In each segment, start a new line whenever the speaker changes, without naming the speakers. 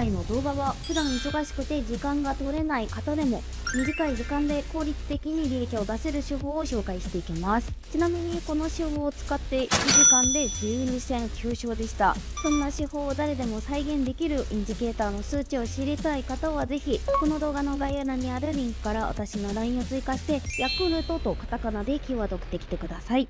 回の動画は普段忙しくて時間が取れない方でも短い時間で効率的に利益を出せる手法を紹介していきます。ちなみにこの手法を使って1時間で12戦9勝でした。そんな手法を誰でも再現できるインジケーターの数値を知りたい方はぜひこの動画の概要欄にあるリンクから私の LINE を追加してヤクルトとカタカナでキーワードを送ってきてください。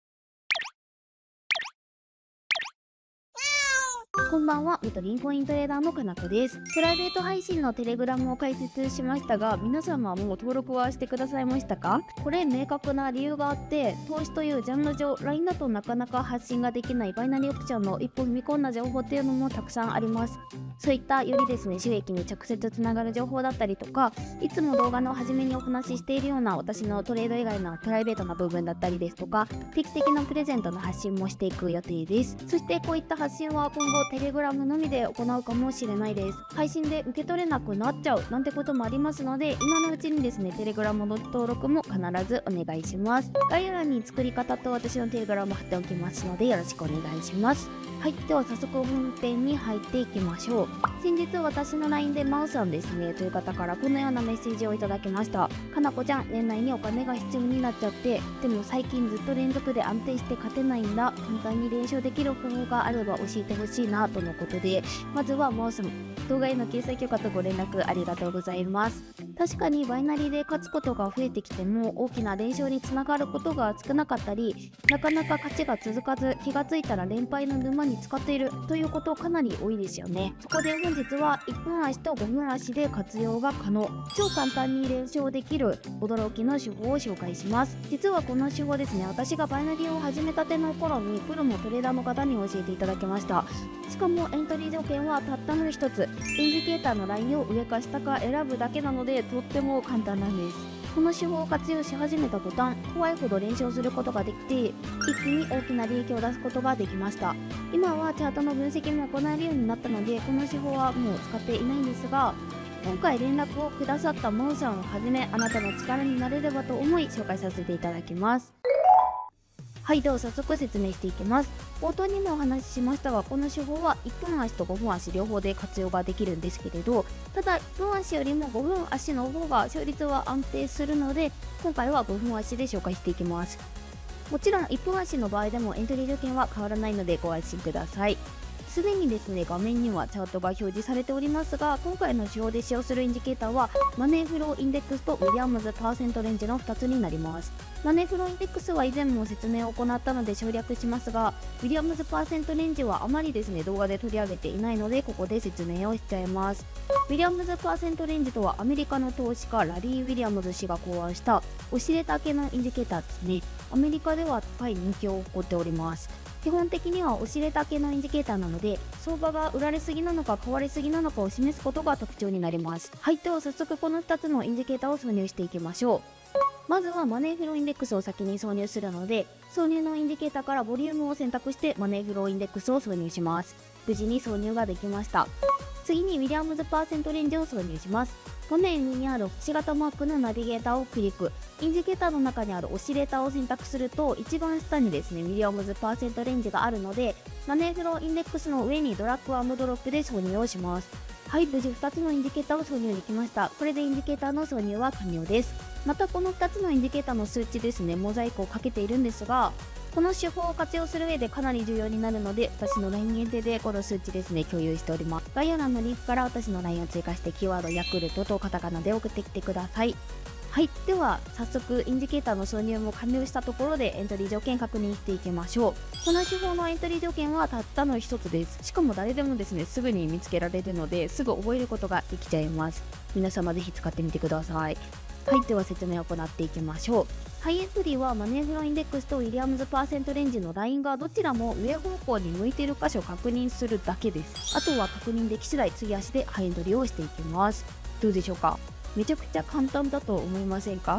こんばんは、元リンコイントレーダーのかなこです。プライベート配信のテレグラムを開設しましたが、皆様はもう登録はしてくださいましたか？これ明確な理由があって、投資というジャンル上 LINE だとなかなか発信ができないバイナリーオプションの一歩踏み込んだ情報っていうのもたくさんあります。そういったよりですね、収益に直接つながる情報だったりとか、いつも動画の初めにお話ししているような私のトレード以外のプライベートな部分だったりですとか、定期的なプレゼントの発信もしていく予定です。そしてこういった発信は今後テレグラムのみで行うかもしれないです。配信で受け取れなくなっちゃうなんてこともありますので、今のうちにですね、テレグラムの登録も必ずお願いします。概要欄に作り方と私のテレグラム貼っておきますのでよろしくお願いします。はい、では早速本編に入っていきましょう。先日私の LINE でマウさんですねという方からこのようなメッセージをいただきました。かなこちゃん、年内にお金が必要になっちゃって、でも最近ずっと連続で安定して勝てないんだ、簡単に連勝できる方法があれば教えてほしいなとのことで、まずはマウさん、動画への掲載許可とご連絡ありがとうございます。確かにバイナリーで勝つことが増えてきても大きな連勝につながることが少なかったり、なかなか勝ちが続かず気がついたら連敗の沼に使っているということかなり多いですよね。そこで本日は1分足と5分足で活用が可能、超簡単に連勝できる驚きの手法を紹介します。実はこの手法ですね、私がバイナリーを始めたての頃にプロのトレーダーの方に教えていただきました。しかもエントリー条件はたったの一つ、インジケーターのラインを上か下か選ぶだけなのでとっても簡単なんです。この手法を活用し始めた途端、怖いほど連勝することができて、一気に大きな利益を出すことができました。今はチャートの分析も行えるようになったので、この手法はもう使っていないんですが、今回連絡をくださったモンさんをはじめ、あなたの力になれればと思い紹介させていただきます。はい、では早速説明していきます。冒頭にもお話ししましたが、この手法は1分足と5分足両方で活用ができるんですけれど、ただ1分足よりも5分足の方が勝率は安定するので、今回は5分足で紹介していきます。もちろん1分足の場合でもエントリー条件は変わらないのでご安心ください。すでにですね、画面にはチャートが表示されておりますが、今回の手法で使用するインジケーターはマネーフローインデックスとウィリアムズパーセントレンジの2つになります。マネーフローインデックスは以前も説明を行ったので省略しますが、ウィリアムズパーセントレンジはあまりですね、動画で取り上げていないのでここで説明をしちゃいます。ウィリアムズパーセントレンジとはアメリカの投資家ラリー・ウィリアムズ氏が考案したオシレーター系のインジケーターですね。アメリカでは高い人気を誇っております。基本的にはオシレーター系のインジケーターなので、相場が売られすぎなのか買われすぎなのかを示すことが特徴になります。はい、では早速この2つのインジケーターを挿入していきましょう。まずはマネーフローインデックスを先に挿入するので、挿入のインジケーターからボリュームを選択してマネーフローインデックスを挿入します。無事に挿入ができました。次にウィリアムズパーセントレンジを挿入します。画面上にある星型マークのナビゲーターをクリック。インジケーターの中にあるオシレーターを選択すると、一番下にですね、ウィリアムズパーセントレンジがあるので、マネーフローインデックスの上にドラッグ&ドロップで挿入をします。はい、無事2つのインジケーターを挿入できました。これでインジケーターの挿入は完了です。またこの2つのインジケーターの数値ですね、モザイクをかけているんですが、この手法を活用する上でかなり重要になるので、私の LINE 限定でこの数値ですね、共有しております。概要欄のリンクから私の LINE を追加してキーワードヤクルトとカタカナで送ってきてください。はい、では早速インジケーターの挿入も完了したところでエントリー条件確認していきましょう。この手法のエントリー条件はたったの一つです。しかも誰でもですね、すぐに見つけられるのですぐ覚えることができちゃいます。皆様ぜひ使ってみてください。はい、では説明を行っていきましょう。ハイエントリーはマネーフローインデックスとウィリアムズパーセントレンジのラインがどちらも上方向に向いている箇所を確認するだけです。あとは確認でき次第次足でハイエントリーをしていきます。どうでしょうか？めちゃくちゃ簡単だと思いませんか？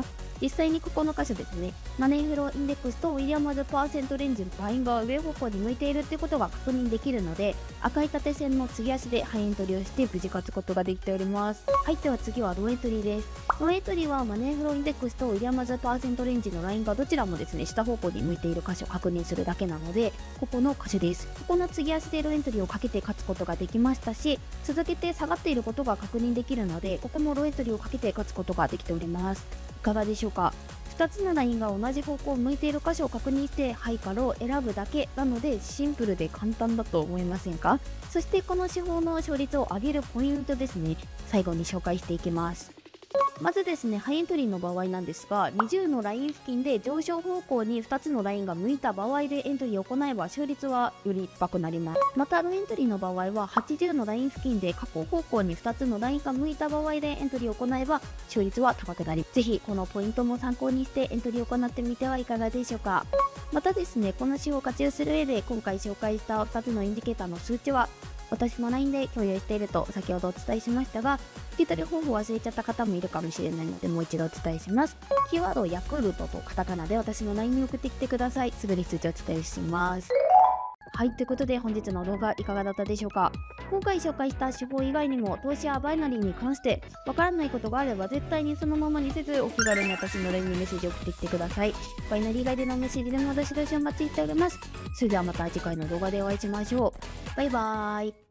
実際にここの箇所ですね、マネーフローインデックスとウィリアムズパーセントレンジのラインが上方向に向いているってことが確認できるので、赤い縦線の継ぎ足でハイエントリーをして無事勝つことができております。はい、では次はローエントリーです。ローエントリーはマネーフローインデックスとウィリアムズパーセントレンジのラインがどちらもですね、下方向に向いている箇所を確認するだけなので、ここの箇所です。ここの継ぎ足でローエントリーをかけて勝つことができましたし、続けて下がっていることが確認できるので、ここもローエントリーをかけて勝つことができております。いかがでしょうか。2つのラインが同じ方向を向いている箇所を確認してハイかローを選ぶだけなので、シンプルで簡単だと思いませんか。そしてこの手法の勝率を上げるポイントですね、最後に紹介していきます。まずですね、ハイエントリーの場合なんですが、20のライン付近で上昇方向に2つのラインが向いた場合でエントリーを行えば勝率はより高くなります。またローエントリーの場合は80のライン付近で下降方向に2つのラインが向いた場合でエントリーを行えば勝率は高くなり、ぜひこのポイントも参考にしてエントリーを行ってみてはいかがでしょうか。またですね、この手法を活用する上で今回紹介した2つのインディケーターの数値は私も LINE で共有していると先ほどお伝えしましたが、聞き取り方法を忘れちゃった方もいるかもしれないのでもう一度お伝えします。キーワードヤクルトとカタカナで私の LINE に送ってきてください。すぐに数値をお伝えします。はい、ということで本日の動画いかがだったでしょうか。今回紹介した手法以外にも投資やバイナリーに関してわからないことがあれば絶対にそのままにせずお気軽に私の LINE にメッセージを送ってきてください。バイナリー以外でのメッセージでもどしどしお待ちしております。それではまた次回の動画でお会いしましょう。バイバーイ。